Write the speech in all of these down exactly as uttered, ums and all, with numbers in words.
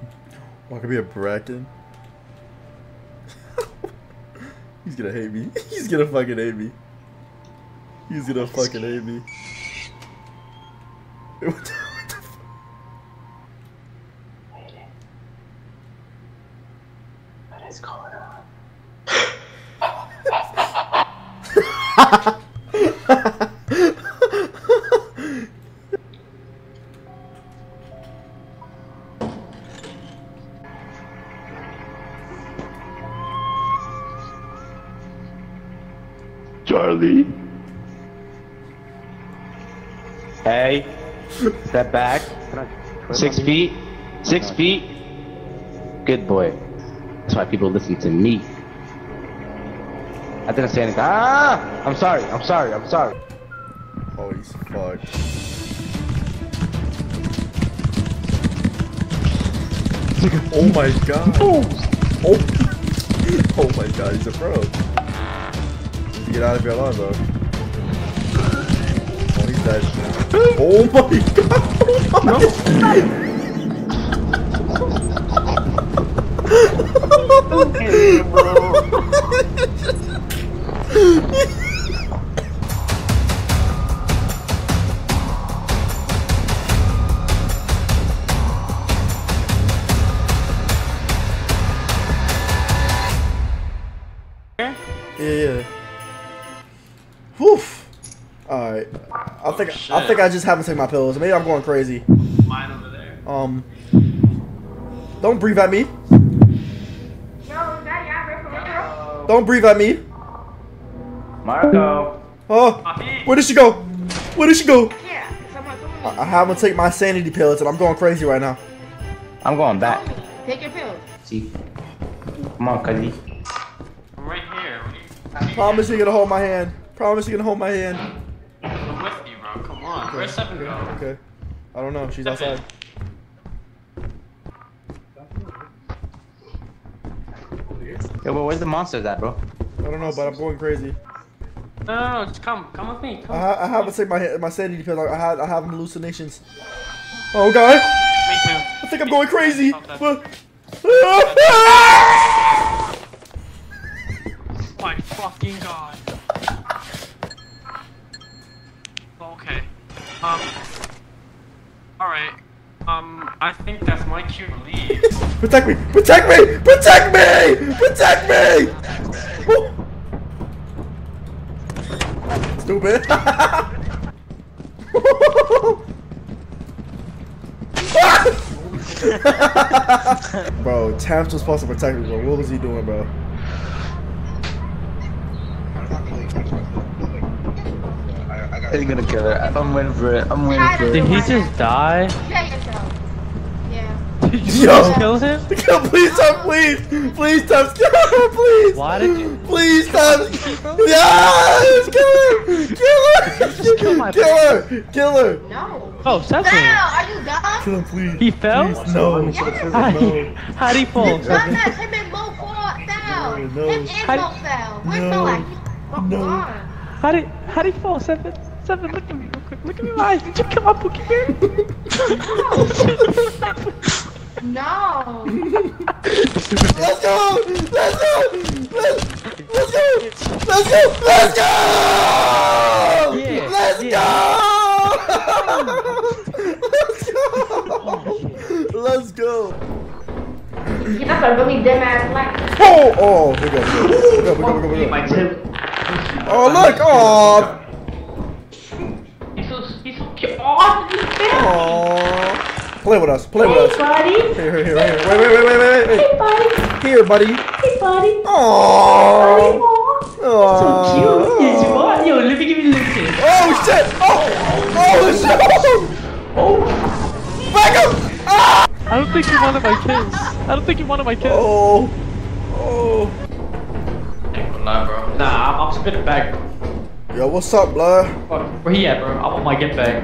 Oh, I could be a Bracken. He's gonna hate me. He's gonna fucking hate me. He's gonna fucking hate me. What the, what the fuck? What is going on? Charlie. Hey, step back. Six feet. Six feet. Good boy. That's why people listen to me. I didn't say anything. Ah! I'm sorry. I'm sorry. I'm sorry. Oh, he's fucked. Oh my god. Oh. Oh my god, he's a pro. Get out of your alarm, bro. Oh, he's dead. Oh my god! Oh my Okay, bro. Yeah, yeah. Whew. Alright. I think Oh, I think I just haven't taken my pills. Maybe I'm going crazy. Mine over there. Um Don't breathe at me. Don't breathe at me. Marco. Oh, where did she go? Where did she go? I, I haven't taken my sanity pills and I'm going crazy right now. I'm going back. Take your pills. See? Come on, cuzzy. I'm right here. What are you, Promise you're gonna hold my hand. Promise you're gonna hold my hand. I'm with you, bro. Come on. Where's Seven go? Okay. I don't know. She's outside. Yo, but where's the monsters at, bro? I don't know, but I'm going crazy. No, no, no. Just come. Come with me. Come. I, ha I haven't taken my my sanity pills. I had I have hallucinations. Oh god! Me too. I think I'm going crazy. Okay. But- My fucking god. Okay. Um. Alright. Um, I think that's my cue to leave. Protect me! Protect me! Protect me! Protect me! Stupid. Bro, Tamps was supposed to protect me, bro. What was he doing, bro? He's gonna kill her. I'm waiting for it. I'm waiting for it. Did he just die? Kill yourself. Yeah. Did you Yo. just kill him? Please, Tamps, please! Please, Tamps, kill her, please! Why did you? Please, Tamps! Yes! Kill her! Kill her! kill my Kill her! Kill her! No. Oh, Seven. Fell. Are you dumb? Kill him, please. He fell? Please, no. Yes. How'd he, how'd he fall? It's not that him and Mo fell. No. Him and How- Mo fell. Where's No. Mo at? He's No. gone. How did how did he fall? Seven, Seven, look at me real quick. Look at me in my eyes. Did you kill my Pookie Bear? No. Let's go! Let's go! Let's, let's go! Let's go! Let's go! Yeah, Let's yeah. go! Let's go! Let's go! You're not gonna believe them ass lights. Oh! Oh! We're good. We're good. We're good. We're good. We're good. Oh, look! Oh! He's so, he's so cute. Oh, he's Oh! Play with us. Play with us. buddy. Here, here, here, here. Wait, wait, wait, wait, wait, wait. Hey, buddy. Here, buddy. Hey, buddy. Oh! So cute. Yo, let me give you a little kiss. Oh shit! Oh! Oh shit! Oh! Back up! Ah! I don't think he wanted my kiss. I don't think he wanted my kiss. Oh! Oh! Ain't gonna lie, bro. Nah, I'm, I'm spitting back, bro. Yo, what's up, blood? Fuck, where he at, bro? I want my get back.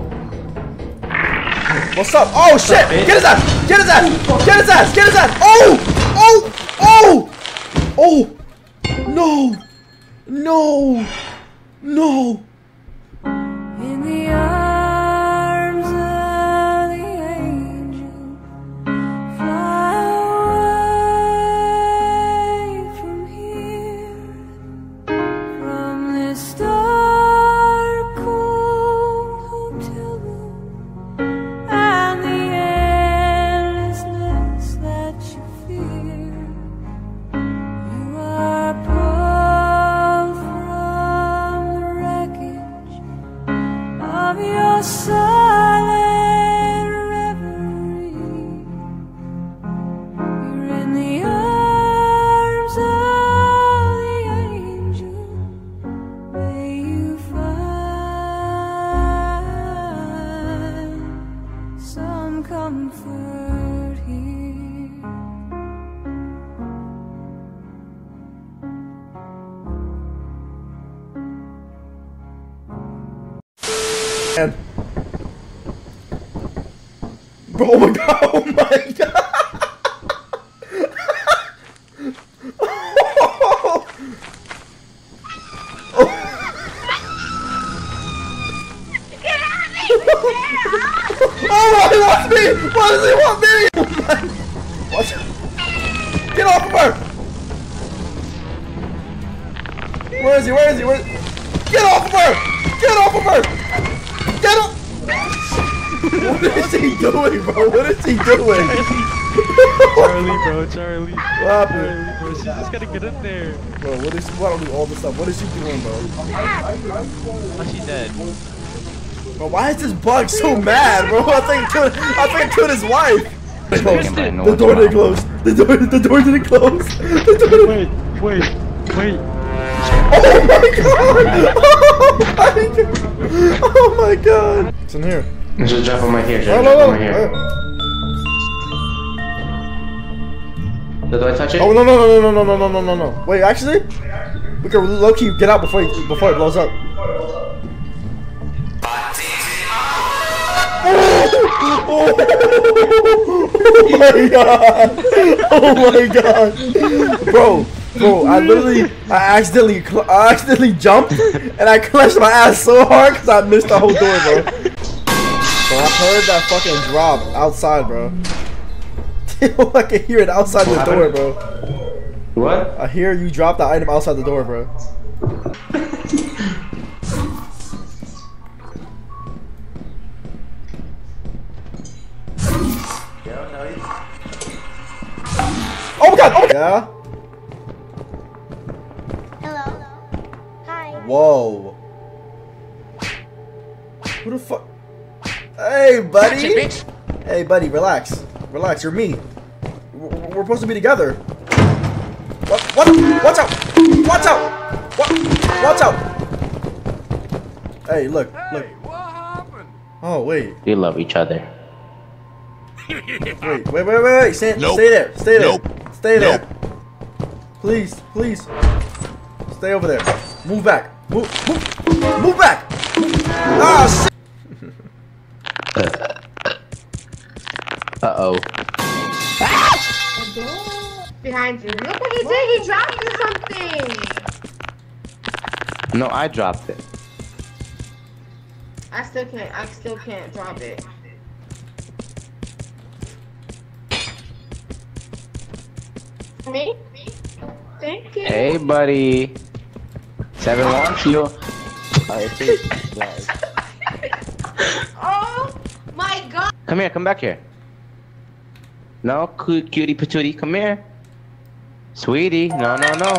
What's up? Oh shit! Get his ass! Get his ass! Get his ass! Get his ass! Oh! Oh! Oh! Oh! No! No! No! In the arms of the angel, fly some comfort here. And bro, oh my god, oh my god. Oh, he wants me! Why does he want me? Oh my. What? Get off of her! Where is he? Where is he? Where is he? Get off of her! Get off of her! Get off! What is he doing, bro? What is he doing? Charlie, bro, Charlie. What happened? Charlie, bro, she just gotta get in there. Bro, what is she? Why don't do all this stuff? What is she doing, bro? Oh, she dead. Bro, why is this bug so mad, bro? I think it killed, I think it killed his wife. The, the door didn't close. The door, the door didn't close. The door didn't... Wait, wait, wait. Oh my god! Oh my god! Oh my god! It's in here. Just drop him right here. Just No, drop no, him right here. no. Do I touch it? Oh no no no no no no no no no no! Wait, actually, we can low key get out before it, before it blows up. Oh my god! Oh my god! Bro, bro, I literally, I accidentally, I accidentally jumped and I clenched my ass so hard because I missed the whole door, bro. Bro, I heard that fucking drop outside, bro. I can hear it outside the door, bro. What? I hear you drop the item outside the door, bro. Oh my god! Oh. Yeah? Hello. Hi. Whoa. Who the fuck? Hey, buddy! Hey, buddy, relax. Relax, you're me. We're, we're supposed to be together. What? What? Watch out! Watch out! What? Watch out! Hey, look, look. What happened? Oh, wait. We love each other. Wait, wait, wait, wait, wait. Stay, Nope. stay there. Stay there. Nope. Stay there. Nope. Please, please. Stay over there. Move back. Move, move, move back. Ah, shit. Uh oh. Behind you. Look what he did. He dropped you something. No, I dropped it. I still can't. I still can't drop it. Me? Thank you. Hey, buddy. Seven wants you. I think. Oh my god. Come here. Come back here. No, cu cutie patootie. Come here. Sweetie. No, no, no.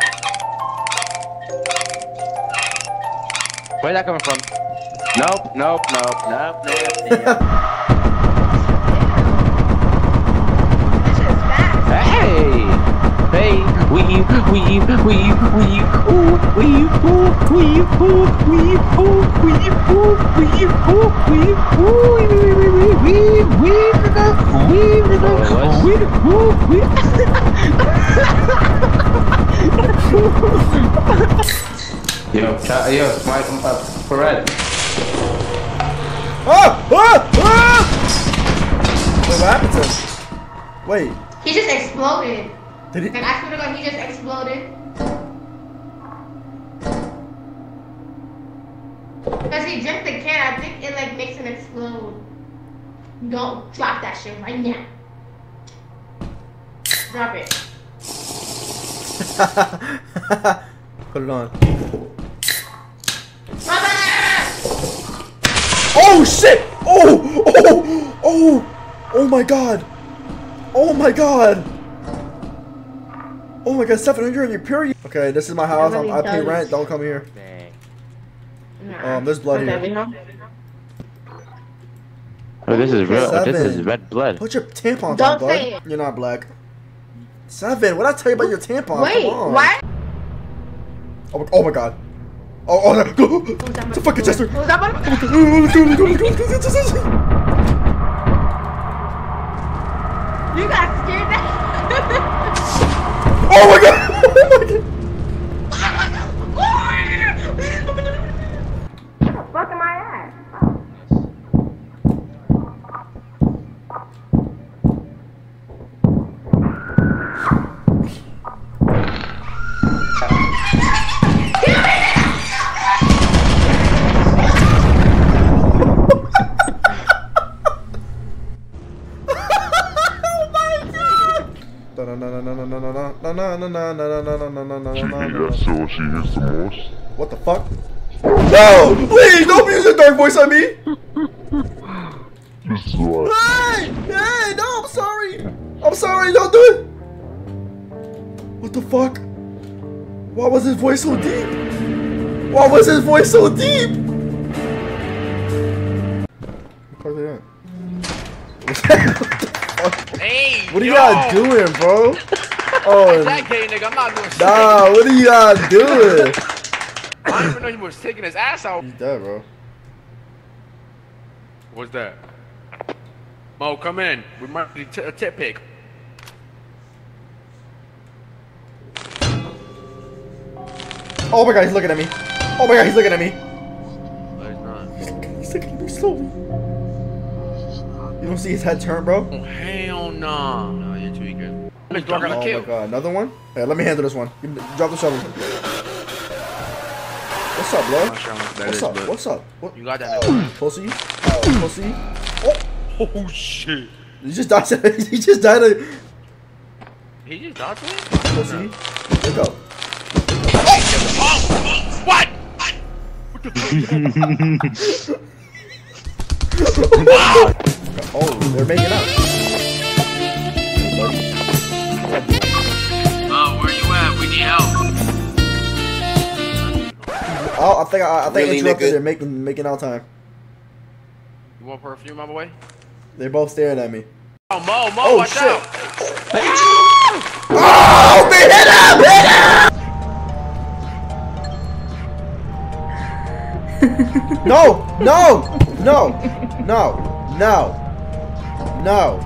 Where's that coming from? Nope, nope, nope, nope, nope. nope. Hey! Hey! Weave, weave, weave, weave, ooh, weave, ooh, weave, ooh, weave, ooh, weave, ooh, weave, ooh, weave, ooh, weave, weave, weave, weave, nigga, weave, nigga, weave, ooh, weave. Yo, try, yo, smile come up for red. Ah! Ah! Ah! Wait, what happened to him? Wait, He just exploded. did he? And I swear to God, he just exploded. Because he drank the can, I think it like makes him explode. Don't drop that shit right now. Drop it. Put it on. Drop it! Oh shit! Oh! Oh! Oh! Oh my god! Oh my god! Oh my god, seven hundred in your period. Okay, this is my house. I'm, I pay rent. Don't come here. Um, there's blood here. Oh, this is real. Seven. This is red blood. Put your tampons on, Don't bud. say it. You're not black. Seven. What did I tell you about your tampon? Wait, Come on. what? Oh, my- oh my god. Oh, oh, no. Go. It's a fucking Chester. Who's that one? Oh, let's go, let's go, let's go, let's go, let's go, let's go. Oh my god! Oh my god! Fuck am I at? So she hits the most. What the fuck? No! Please don't use your dark voice on me! This is what. Hey! Hey! No, I'm sorry! I'm sorry, don't do it! What the fuck? Why was his voice so deep? Why was his voice so deep? What are they at? Hey, What are yo. y'all doing, bro? Oh, That gay nigga, I'm not doing shit. nah, what are y'all doing? I didn't even know he was taking his ass out. He's dead, bro. What's that? Mo, come in. We might need a tip pick. Oh my god, he's looking at me. Oh my god, he's looking at me. No, he's not. He's looking at me slowly. You don't see his head turn, bro? Oh, hell no. No, you're tweaking. Let's do I gotta Oh kill. my god, another one? Hey, let me handle this one. Give me, drop the shovel. What's up, bro? I'm not sure how much that What's is, up? but What's up? What? you got that nigga. Pussy? Pussy? Oh! Oh, shit. You just died. He just died. Of He just died to it? pussy. Look up. Oh, what? What the fuck? Oh, they're making out. Oh, where you at? We need help. Oh, I think I, I think Really, I interrupted. nigga? They're making making out time. You want perfume, my boy? They're both staring at me. Oh, Mo, Mo, Oh, watch shit. out. Oh, they hit him! Hit him! No! No! No! No! No! No!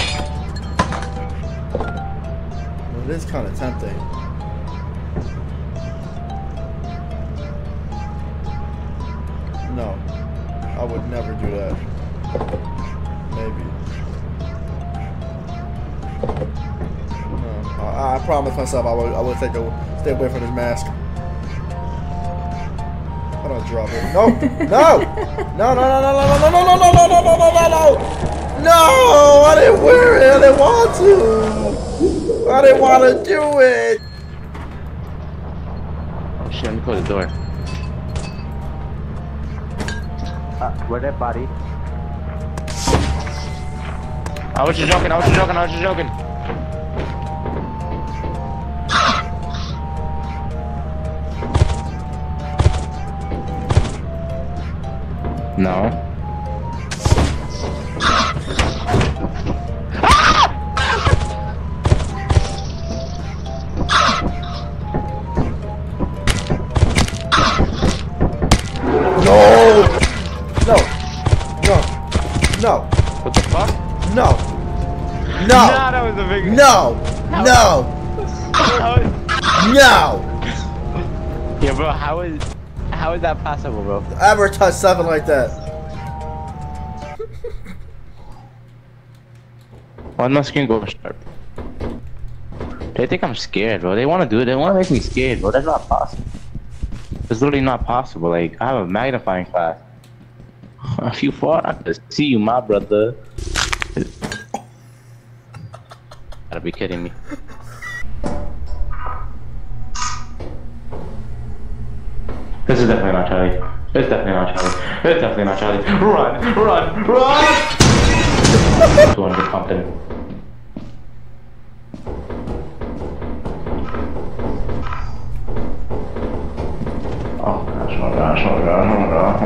Well, it is kind of tempting. No. I would never do that. Maybe. No. I, I promised myself I would I would take a stay away from this mask. I don't drop it. No! No! No, no, no, no, no, no, no, no, no, no, no, no, no, no, no! No! I didn't wear it! I didn't want to! I didn't want to do it! Oh shit, let me close the door. Uh, where that body? I was just joking, I was just joking, I was just joking. No. No! No! No! No! What the fuck? No! No! Nah, that was a big. No! No! No! Yeah, bro, how is how is that possible, bro? I ever touched something like that. Why did my screen go sharp? They think I'm scared, bro. They want to do it. They want to make me scared, bro. That's not possible. It's literally not possible. Like, I have a magnifying glass. If you fall, I could see you, my brother. Gotta be kidding me. This is definitely not Charlie. It's definitely not Charlie. It's definitely not Charlie. Run! Run! Run! two hundred pumping. Oh gosh, oh gosh, oh gosh, oh gosh,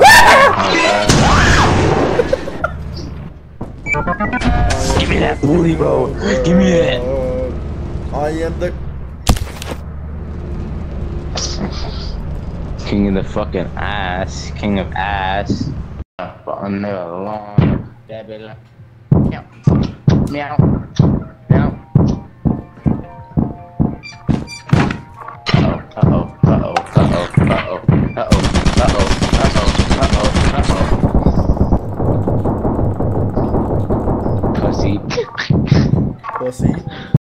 oh gosh. Give me that bully, bro. Give me that. Uh, I am the. King of the fucking ass. King of ass. On the lawn. Meow. Meow. Meow. pussy. Pussy.